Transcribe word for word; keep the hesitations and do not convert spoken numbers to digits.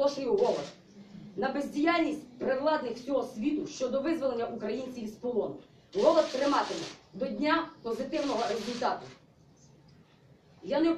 оголошую голод на бездіяльність привладних всього світу щодо визволення українців з полону. Голод триматиме до дня позитивного результату. Я не